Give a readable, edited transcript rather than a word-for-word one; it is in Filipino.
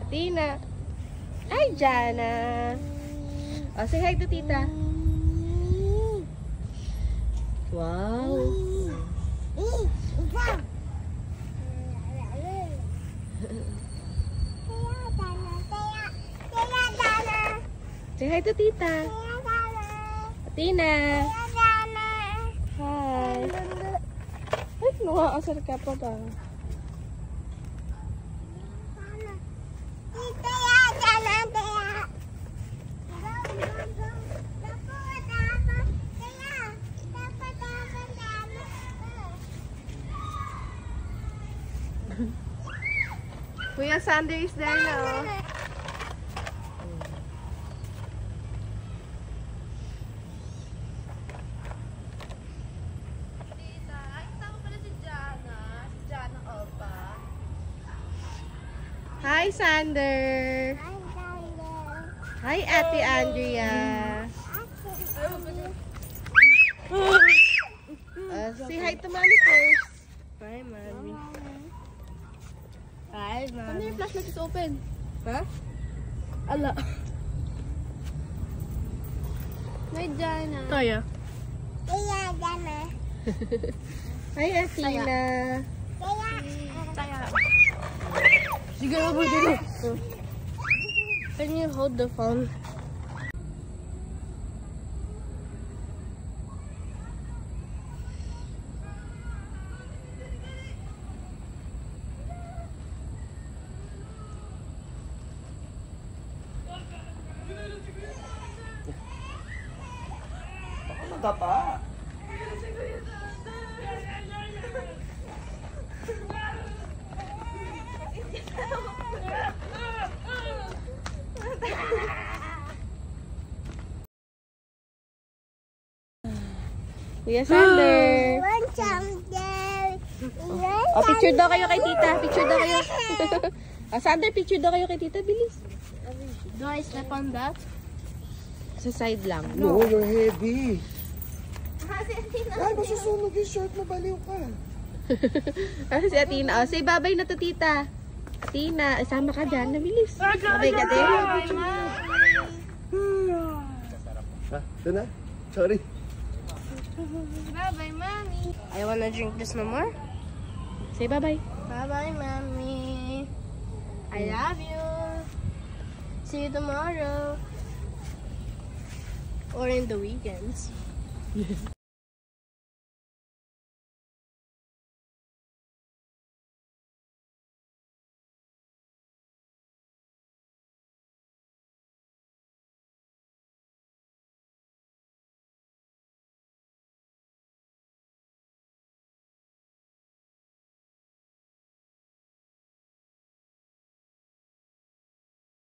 Tina. Hi, Jana. Oh, say hi to tita. Wow. Say hi to tita. Tina. Hi. Ay, nakakasar ka pa ba? Kuya Xander is there now. Tita, ay tama pala si Jana. Si Jana Opa. Hi, Xander. Hi, Xander. Hi, Ate Andrea. Say hi to Mommy first. Hi, Mommy. Hi, Mommy. Ano yung flashlight is open? Ha? Ala. Hi, Jana. Kaya. Kaya, Jana. Hi, Athena. Kaya. Sige, over dito. Can you hold the phone? Pa. Kuya Xander. Oh, picture daw kayo kay tita. Picture daw kayo. Xander, picture daw kayo kay tita. Bilis. Do I step on that? Sa side lang. No, you're heavy. Si Athena. Ay, masusunog yung short mo. Baliw ka. Si Athena. Oh, say bye-bye na to tita. Athena, sama ka dyan. Nabilis. Bye ka din. Ha? Ito na? Sorry. Bye-bye, Mommy. I wanna drink this no more. Say bye-bye. Bye-bye, Mommy. I love you. See you tomorrow. Or in the weekends.